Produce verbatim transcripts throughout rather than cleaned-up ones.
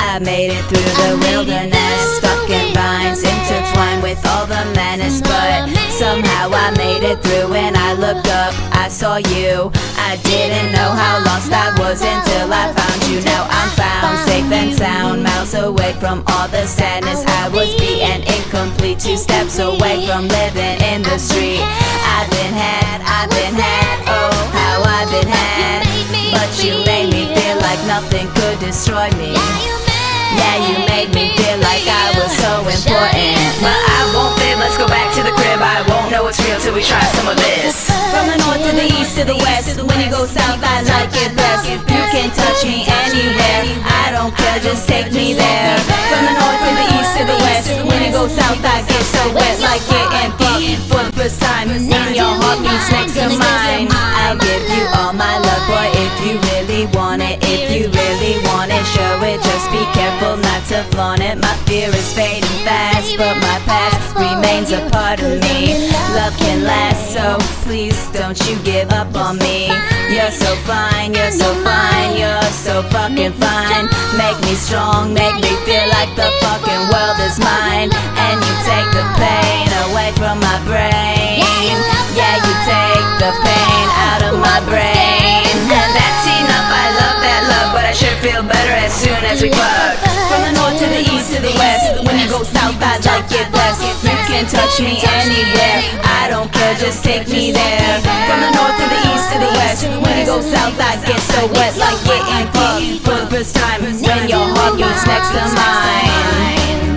I made it through the wilderness, stuck in vines, intertwined with all the menace. But somehow I made it through. When I looked up, I saw you. I didn't know how lost I was until I found you. Now I'm found, safe and sound, miles away from all the sadness. I was being incomplete, two steps away from living in the street. I've been had, I've been had, oh how I've been had. But you made me feel like nothing could destroy me. Yeah, you made me feel like I was so important. But I won't live, let's go back to the crib. I won't know it's real till we try some of this. From the north to the east to the west, when you go south I like it best. You can touch me anywhere, I don't care, just take me there. From the north to the east to the west, when you go south I get so wet like getting fucked for the first time. When your heart beats next to mine, I'll give you all my love, boy, if you really want it. If you really want it, show it, just be careful not to flaunt it. My fear is fading fast, but my past remains a part of me. Love can last, so please don't you give up on me. You're so fine, you're so fine, you're so fucking fine. Make me strong, make me feel like the fucking world is mine. And you take the pain away from my brain. Yeah, you take the pain out of my brain. And that's enough, I love that love, but I sure feel better as soon as we fuck. From the north to the east to the west, when you go south I like it best. You can touch me anywhere, I don't care, just take me there. From the north to the east to the west, when you go south I get so wet like getting fucked for the first time. When your heart beats next to mine.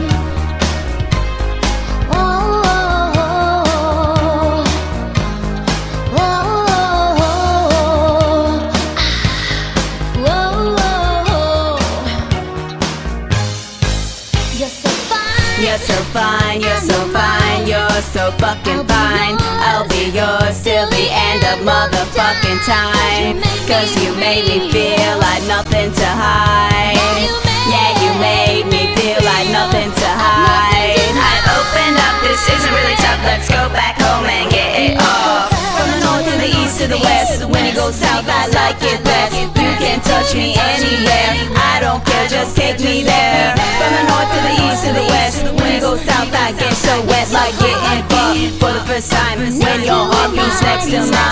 You're so fine, you're so fine, you're so fucking fine. I'll be yours till the end of motherfucking time. Cause you made me feel like nothing to hide. Yeah, you made me feel like nothing to hide. I've opened up, this isn't really tough, let's go back home and get it off. From the north to the east to the west, when you go south I like it best. You can touch me anywhere, I don't care, just take me there. From the north to the east to the west, when you go south I get so wet like getting fucked for the first time. When your heart beats next to mine.